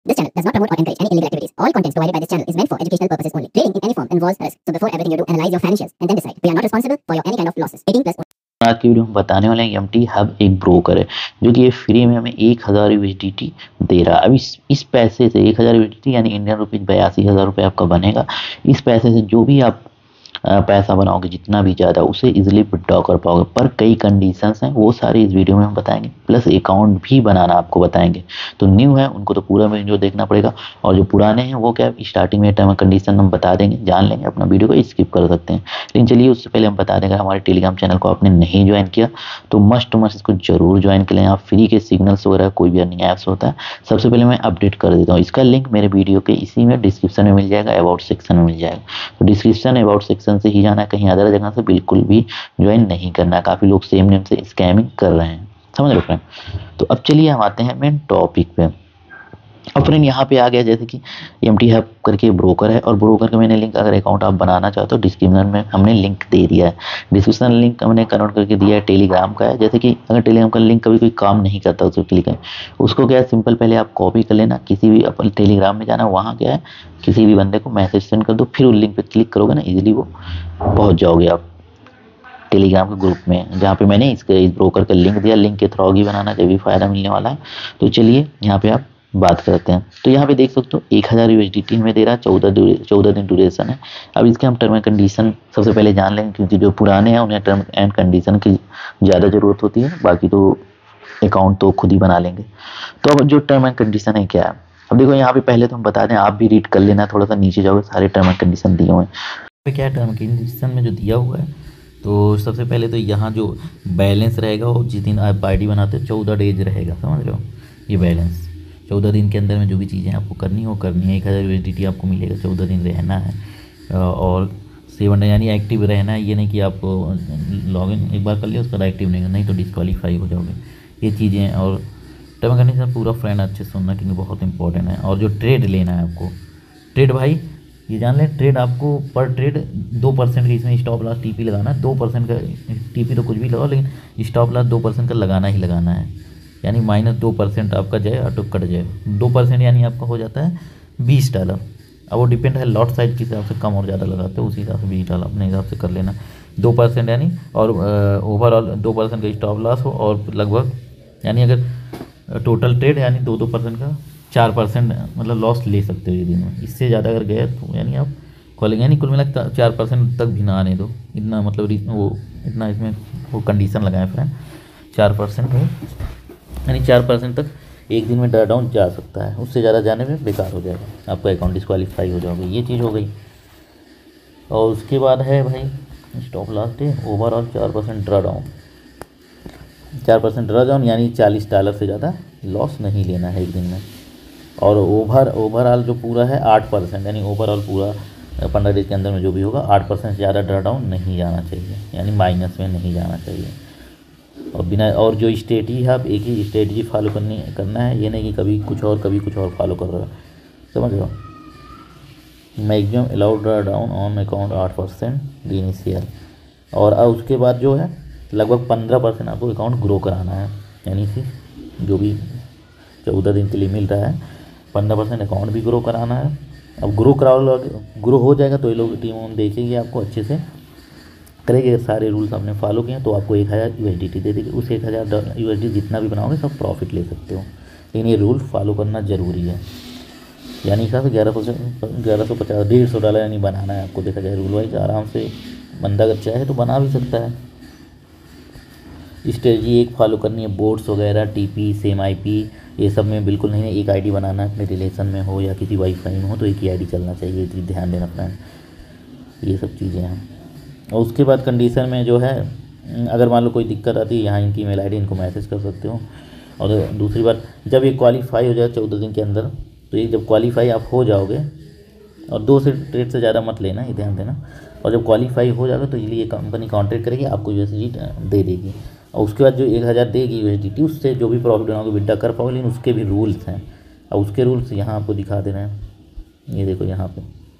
This channel does not promote or encourage any illegal activities. All content provided by this channel is meant for educational purposes only. Trading in any form involves risk. So before everything you do, analyze your financials and then decide. We are not responsible for your any kind of losses. 18+. आज की video में बताने वाले हैं MT hub एक broker है जो कि ये फ्री में हमें 1000 USDT दे रहा है। अब इस पैसे से 1000 USDT यानी इंडियन रुपीज 82,000 रुपये आपका बनेगा। इस पैसे से जो भी आप पैसा बनाओगे जितना भी ज़्यादा उसे इजीली विड्रॉ कर पाओगे, पर कई कंडीशंस हैं वो सारी इस वीडियो में हम बताएंगे, प्लस अकाउंट भी बनाना आपको बताएंगे। तो न्यू है उनको तो पूरा वीडियो देखना पड़ेगा, और जो पुराने हैं वो क्या स्टार्टिंग में टर्म कंडीशन हम बता देंगे, जान लेंगे, अपना वीडियो को स्किप कर सकते हैं। लेकिन चलिए उससे पहले हम बता देंगे, हमारे टेलीग्राम चैनल को आपने नहीं ज्वाइन किया तो मस्ट इसको जरूर ज्वाइन कर लें। आप फ्री के सिग्नल्स वगैरह कोई भी अर्निंग ऐप्स होता है सबसे पहले मैं अपडेट कर देता हूँ। इसका लिंक मेरे वीडियो के इसी में डिस्क्रिप्शन में मिल जाएगा, अबाउट सेक्शन में मिल जाएगा। तो डिस्क्रिप्शन अबाउट सेक्शन से ही जाना, कहीं अदर जगह से बिल्कुल भी ज्वाइन नहीं करना। काफी लोग सेम नेम से स्कैमिंग कर रहे हैं, समझ रहे फ्रेंड। तो अब चलिए हम आते हैं मेन टॉपिक पे। अब फ्रेंड यहाँ पे आ गया जैसे कि MT हब करके ब्रोकर है, और ब्रोकर का मैंने लिंक, अगर अकाउंट आप बनाना चाहते हो डिस्क्रिप्शन में हमने लिंक दे दिया है। डिस्क्रिप्शन लिंक हमने कन्वर्ट करके दिया है टेलीग्राम का है। जैसे कि अगर टेलीग्राम का लिंक कभी कोई काम नहीं करता उसको क्लिक करें, उसको क्या है सिंपल पहले आप कॉपी कर लेना, किसी भी अपन टेलीग्राम में जाना, वहाँ क्या है किसी भी बंदे को मैसेज सेंड कर दो, फिर उस लिंक पर क्लिक करोगे ना इजीली वो पहुँच जाओगे आप टेलीग्राम के ग्रुप में, जहाँ पे मैंने इस ब्रोकर का लिंक दिया। लिंक के थ्रू ही बनाना, जब भी फायदा मिलने वाला है। तो चलिए यहाँ पे आप बात करते हैं। तो यहाँ पे देख सकते हो 1000 USDT में दे रहा है, 14 दिन ड्यूरेशन है। अब इसके हम टर्म एंड कंडीशन सबसे पहले जान लेंगे, क्योंकि जो पुराने हैं उन्हें टर्म एंड कंडीशन की ज़्यादा ज़रूरत होती है, बाकी तो अकाउंट तो खुद ही बना लेंगे। तो अब जो टर्म एंड कंडीशन है क्या है, अब देखो यहाँ पे पहले तो हम बता दें, आप भी रीड कर लेना, थोड़ा सा नीचे जाओगे सारे टर्म एंड कंडीशन दिए हुए हैं। क्या टर्म एंड कंडीशन में जो दिया हुआ है, तो सबसे पहले तो यहाँ जो बैलेंस रहेगा वो जिस दिन आप ID बनाते हो 14 डेज रहेगा, समझ लो। ये बैलेंस 14 दिन के अंदर में जो भी चीज़ें आपको करनी हो करनी है। 1000 USDT आपको मिलेगा, 14 दिन रहना है, और 7 यानी एक्टिव रहना है। ये नहीं कि आप लॉगिन एक बार कर लिया उसके बाद एक्टिव नहीं तो डिस्क्वालीफाई हो जाओगे, ये चीज़ें। और टर्म एंड कंडीशन पूरा फ्रेंड अच्छे से सुनना, क्योंकि बहुत इंपॉर्टेंट है। और जो ट्रेड लेना है आपको, ट्रेड भाई ये जान लें, ट्रेड आपको पर ट्रेड 2% का, इसमें स्टॉप लॉस TP लगाना है। 2% का TP तो कुछ भी लगाओ, लेकिन स्टॉप लॉस 2% का लगाना ही लगाना है। यानी -2% आपका जाए, ऑटो कट जाए। 2% यानी आपका हो जाता है $20। अब वो डिपेंड है लॉट साइज के हिसाब से, कम और ज़्यादा लगाते हो उसी हिसाब से $20 अपने हिसाब से कर लेना। 2% यानी, और ओवरऑल 2% का स्टॉप लॉस हो, और लगभग यानी अगर टोटल ट्रेड यानी 2% का 4% मतलब लॉस ले सकते हो ये दिन में। इससे ज़्यादा अगर गए तो यानी आप खोलेंगे, यानी कुल मिला 4% तक भी ना आने दो, इतना मतलब वो इतना इसमें वो कंडीशन लगाए फ्रेंड। 4% है, यानी 4% तक एक दिन में ड्रा डाउन जा सकता है, उससे ज़्यादा जाने में बेकार हो जाएगा, आपका अकाउंट डिस्क्वालीफाई हो जाओगे। ये चीज़ हो गई। और उसके बाद है भाई stop loss day, overall 4% draw down. 4% draw down यानी $40 से ज़्यादा लॉस नहीं लेना है एक दिन में। और ओवरऑल जो पूरा है 8%, यानी ओवरऑल पूरा 15 डेज के अंदर में जो भी होगा 8% से ज़्यादा ड्रा डाउन नहीं जाना चाहिए, यानी माइनस में नहीं जाना चाहिए। और बिना, और जो स्ट्रेटजी है आप एक ही स्ट्रेटजी फॉलो करना है, ये नहीं कि कभी कुछ और फॉलो कर रहे हो, समझ रहे हो। Maximum allowed draw down on account 8% initial. और अब उसके बाद जो है लगभग 15% आपको अकाउंट ग्रो कराना है, यानी कि जो भी 14 दिन के लिए मिल रहा है 15% अकाउंट भी ग्रो कराना है। अब ग्रो हो जाएगा तो ये लोग टीम देखेंगे आपको अच्छे से करेंगे, सारे रूल्स आपने फॉलो किए तो आपको 1000 USDT दे देगी। उस 1000 USDT जितना भी बनाओगे सब प्रॉफिट ले सकते हो, लेकिन ये रूल फॉलो करना ज़रूरी है। यानी हिसाब से 1150 $150 यानी बनाना है आपको, देखा जाए रूल वाइज आराम से बंदा अगर चाहे तो बना भी सकता है। स्ट्रेटजी एक फॉलो करनी है, बोर्ड्स वगैरह TP सेम IP ये सब में बिल्कुल नहीं है। एक ID बनाना है, अपने रिलेशन में हो या किसी वाईफाई में हो तो एक ही ID चलना चाहिए, ये ध्यान देना फ्रेंड, ये सब चीज़ें हैं। और उसके बाद कंडीशन में जो है, अगर मान लो कोई दिक्कत आती है, यहाँ इनकी ईमेल ID इनको मैसेज कर सकते हो। और दूसरी बात, जब ये क्वालीफाई हो जाए 14 दिन के अंदर, तो ये जब क्वालीफाई आप हो जाओगे, और 2 से ट्रेड से ज़्यादा मत लेना, ये ध्यान देना। और जब क्वालीफाई हो जाएगा तो इसलिए कंपनी कॉन्टेक्ट करेगी, आपको USDT दे देगी। और उसके बाद जो 1000 देगी USDT, उससे जो भी प्रॉफिट बनाओगे विड्रॉ कर पाओगे, लेकिन उसके भी रूल्स हैं। और उसके रूल्स यहाँ आपको दिखा दे रहे हैं, ये देखो यहाँ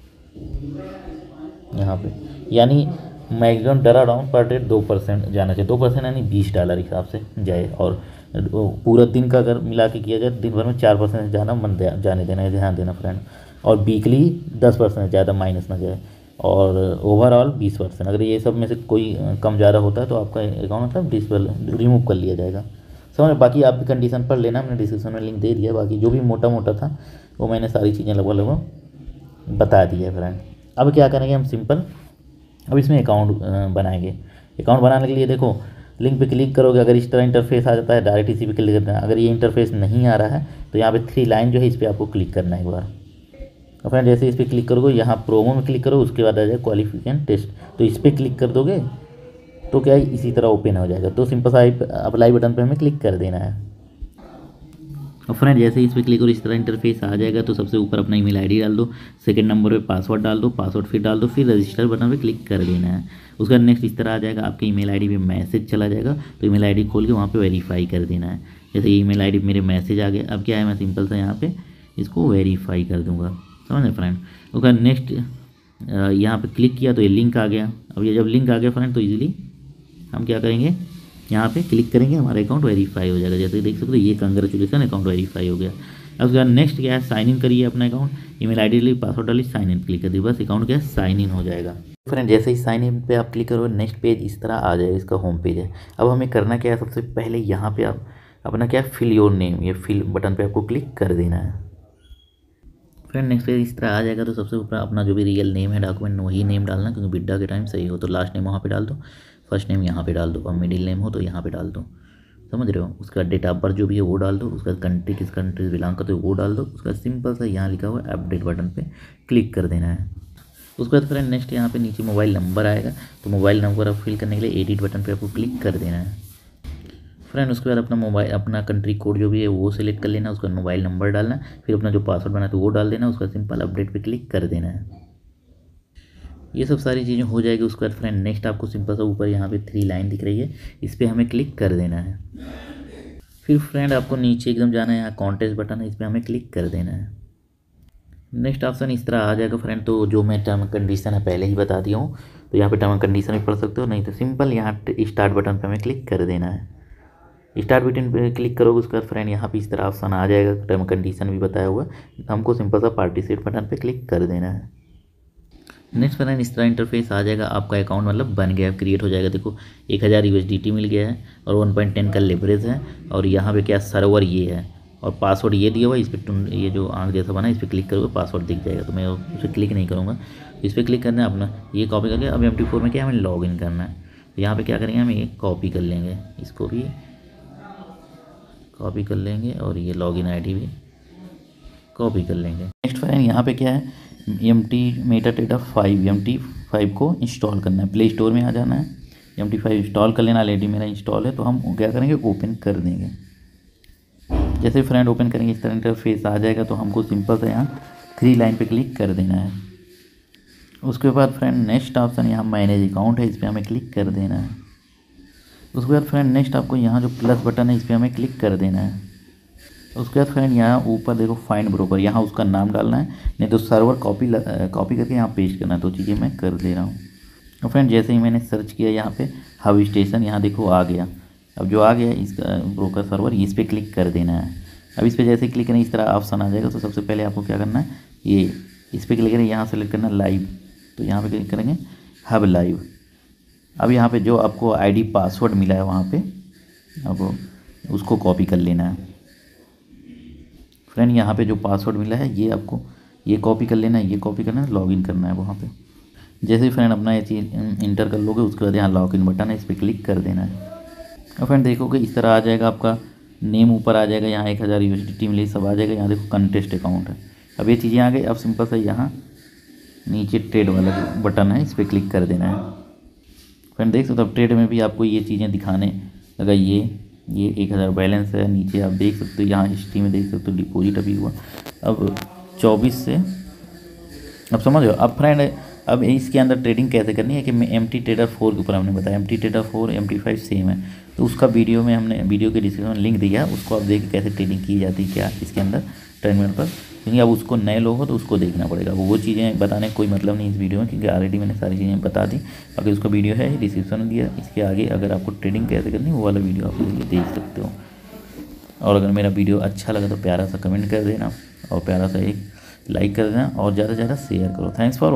पे यानी मैक्सिमम ड्रा डाउन पर ट्रेड 2% जाना चाहिए। 2% यानी $20 हिसाब से जाए, और पूरा दिन का अगर मिला के किया जाए दिन भर में 4% ज़्यादा मन जाने देना है, ध्यान देना फ्रेंड। और वीकली 10% ज़्यादा माइनस ना जाए, और ओवरऑल 20%। अगर ये सब में से कोई कम ज़्यादा होता है तो आपका अकाउंट मतलब डिसेबल रिमूव कर लिया जाएगा, समझ। बाकी आप भी कंडीशन पढ़ लेना, हमने डिस्क्रिप्शन में लिंक दे दिया। बाकी जो भी मोटा मोटा था वो मैंने सारी चीज़ें लगभग बता दी है फ्रेंड। अब क्या करेंगे हम सिंपल, अब इसमें अकाउंट बनाएंगे। अकाउंट बनाने के लिए देखो लिंक पे क्लिक करोगे, अगर इस तरह इंटरफेस आ जाता है डायरेक्ट इसी पे क्लिक करना है। अगर ये इंटरफेस नहीं आ रहा है तो यहाँ पे 3 लाइन जो है इस पर आपको क्लिक करना है एक बार। और फ्रेंड जैसे इस पर क्लिक करोगे यहाँ प्रोमो में क्लिक करो, उसके बाद आ जाए क्वालिफिकेशन टेस्ट, तो इस पर क्लिक कर दोगे तो क्या है इसी तरह ओपन हो जाएगा। तो सिंपल सा अप्लाई बटन पे हमें क्लिक कर देना है। और फ्रेंड जैसे इस पर क्लिक करो इस तरह इंटरफेस आ जाएगा। तो सबसे ऊपर अपना ईमेल आईडी डाल दो, सेकंड नंबर पे पासवर्ड डाल दो, पासवर्ड फिर डाल दो, फिर रजिस्टर बटन पे क्लिक कर देना है। उसका नेक्स्ट इस तरह आ जाएगा, आपके ईमेल आईडी पे मैसेज चला जाएगा। तो ईमेल आईडी खोल के वहाँ पे वेरीफाई कर देना है। जैसे ईमेल आईडी मेरे मैसेज आ गया, अब क्या है मैं सिंपल सा यहाँ पे इसको वेरीफाई कर दूँगा, समझे फ्रेंड। उसका नेक्स्ट यहाँ पे क्लिक किया तो ये लिंक आ गया। अब ये जब लिंक आ गया फ्रेंड तो ईजिली हम क्या करेंगे यहाँ पे क्लिक करेंगे, हमारा अकाउंट वेरीफाई हो जाएगा। जैसे देख सकते हो ये कंग्रेचुलेसन अकाउंट वेरीफाई हो गया। अब उसके बाद नेक्स्ट क्या है, साइन इन करिए अपना अकाउंट, ईमेल आईडी डालिए, पासवर्ड डालिए, साइन इन क्लिक कर दिए, बस अकाउंट क्या है साइन इन हो जाएगा। फ्रेंड जैसे ही साइन इन पे आप क्लिक करोगे नेक्स्ट पेज इस तरह आ जाएगा, इसका होम पेज है। अब हमें करना क्या है, सबसे पहले यहाँ पे आप अपना क्या है फिल योर नेम, ये फिल बटन पे आपको क्लिक कर देना है। फ्रेंड नेक्स्ट पेज इस तरह आ जाएगा। तो सबसे ऊपर अपना जो भी रियल नेम है डॉक्यूमेंट वही नेम डालना, क्योंकि बिड्डा के टाइम सही हो तो लास्ट नेम वहाँ पे डाल दो, फर्स्ट नेम यहाँ पे डाल दो, और मिडिल नेम हो तो यहाँ पे डाल दो, समझ रहे हो। उसका डेट ऑफ बर्थ जो भी है वो डाल दो, उसका कंट्री किस कंट्री से बिलोंग करते हो वो डाल दो। उसका सिंपल सा यहाँ लिखा हुआ अपडेट बटन पे क्लिक कर देना है। उसके बाद फ्रेंड नेक्स्ट यहाँ पे नीचे मोबाइल नंबर आएगा, तो मोबाइल नंबर आप फिल करने के लिए एडिट बटन पे आपको क्लिक कर देना है फ्रेंड। उसके बाद अपना मोबाइल अपना कंट्री कोड जो भी है वो सिलेक्ट कर लेना, उसका मोबाइल नंबर डालना, फिर अपना जो पासवर्ड बना तो वो डाल देना, उसका सिंपल अपडेट पे क्लिक कर देना है। ये सब सारी चीज़ें हो जाएगी। उसके बाद फ्रेंड नेक्स्ट आपको सिंपल सा ऊपर यहाँ पे 3 लाइन दिख रही है, इस पर हमें क्लिक कर देना है। फिर फ्रेंड आपको नीचे एकदम जाना है, यहाँ कॉन्टेस्ट बटन है, इस पर हमें क्लिक कर देना है। नेक्स्ट ऑप्शन इस तरह आ जाएगा फ्रेंड। तो जो मैं टर्म कंडीशन है पहले ही बता दिया हूँ, तो यहाँ पे टर्म कंडीशन भी पढ़ सकते हो, नहीं तो सिंपल यहाँ स्टार्ट बटन पे हमें क्लिक कर देना है। स्टार्ट बटन पे क्लिक करोगे उसके बाद फ्रेंड यहाँ पे इस तरह ऑप्शन आ जाएगा, टर्म कंडीशन भी बताया हुआ है। हमको सिंपल सा पार्टिसिपेट बटन पे क्लिक कर देना है। नेक्स्ट फ्रेंड इस तरह इंटरफेस आ जाएगा, आपका अकाउंट मतलब बन गया, क्रिएट हो जाएगा। देखो 1000 USDT मिल गया है और 1.10 का लेवरेज है, और यहाँ पे क्या सर्वर ये है, और पासवर्ड ये दिया हुआ है। इस पर ये जो आंख जैसा बना है इस पर क्लिक करोगे पासवर्ड दिख जाएगा, तो मैं उस पर क्लिक नहीं करूँगा। इस पर क्लिक करना है, अपना ये कॉपी करके अब MT4 में क्या हमें लॉग इन करना है। तो यहाँ पे क्या करेंगे हम ये कॉपी कर लेंगे, इसको भी कॉपी कर लेंगे, और ये लॉगिन आईडी भी कॉपी कर लेंगे। नेक्स्ट फ्रेंड यहाँ पे क्या है MT5 को इंस्टॉल करना है। प्ले स्टोर में आ जाना है, MT5 इंस्टॉल कर लेना। ऑलरेडी मेरा इंस्टॉल है, तो हम क्या करेंगे ओपन कर देंगे। जैसे फ्रेंड ओपन करेंगे इस तरह इंटरफेस आ जाएगा। तो हमको सिंपल से यहाँ 3 लाइन पे क्लिक कर देना है। उसके बाद फ्रेंड नेक्स्ट ऑप्शन यहाँ मैनेज अकाउंट है, इस पर हमें क्लिक कर देना है। उसके बाद फ्रेंड नेक्स्ट आपको यहाँ जो प्लस बटन है इस पर हमें क्लिक कर देना है। उसके बाद फ्रेंड यहाँ ऊपर देखो फाइंड ब्रोकर, यहाँ उसका नाम डालना है, नहीं तो सर्वर कॉपी करके यहाँ पेस्ट करना है। तो चीज़ें मैं कर दे रहा हूँ। और फ्रेंड जैसे ही मैंने सर्च किया यहाँ पे हब स्टेशन, यहाँ देखो आ गया। अब जो आ गया इसका ब्रोकर सर्वर, इस पर क्लिक कर देना है। अब इस पर जैसे क्लिक करें इस तरह ऑप्शन आ जाएगा। तो सबसे पहले आपको क्या करना है, ये इस पर क्लिक करें, यहाँ सेलेक्ट करना लाइव, तो यहाँ पे क्लिक करेंगे हब लाइव। अब यहाँ पे जो आपको आईडी पासवर्ड मिला है वहाँ पे अब उसको कॉपी कर लेना है फ्रेंड। यहाँ पे जो पासवर्ड मिला है ये आपको ये कॉपी कर लेना है, ये कॉपी करना है, लॉगिन करना है वहाँ पे। जैसे ही फ्रेंड अपना ये चीज़ इंटर कर लोगे उसके बाद यहाँ लॉगिन बटन है, इस पर क्लिक कर देना है। और फ्रेंड देखोगे इस तरह आ जाएगा, आपका नेम ऊपर आ जाएगा, यहाँ 1000 USDT मिले सब आ जाएगा। यहाँ देखो कंटेस्ट अकाउंट है। अब ये चीज़ें आ गई। अब सिंपल सा यहाँ नीचे ट्रेड वाला जो बटन है इस पर क्लिक कर देना है फ्रेंड। देख सकते हो ट्रेड में भी आपको ये चीज़ें दिखाने लगा। ये 1000 बैलेंस है, नीचे आप देख सकते हो, यहाँ हिस्ट्री में देख सकते हो डिपॉजिट अभी हुआ अब 24 से। अब समझ लो। अब फ्रेंड अब इसके अंदर ट्रेडिंग कैसे करनी है कि मैं MT Trader 4 के ऊपर हमने बताया। MT Trader 4 MT5 सेम है, तो उसका वीडियो में हमने वीडियो के डिस्क्रिप्शन में लिंक दिया, उसको आप देखिए कैसे ट्रेडिंग की जाती है क्या इसके अंदर टर्मिनल पर। क्योंकि अब उसको नए लोग हो तो उसको देखना पड़ेगा। वो चीज़ें बताने का कोई मतलब नहीं इस वीडियो में, क्योंकि ऑलरेडी मैंने सारी चीज़ें बता दी। बाकी उसका वीडियो है डिस्क्रिप्शन में दिया, इसके आगे अगर आपको ट्रेडिंग कैसे करनी है वो वाला वीडियो आप देख सकते हो। और अगर मेरा वीडियो अच्छा लगा तो प्यारा सा कमेंट कर देना और प्यारा सा एक लाइक कर देना और ज़्यादा से ज़्यादा शेयर करो। Thanks for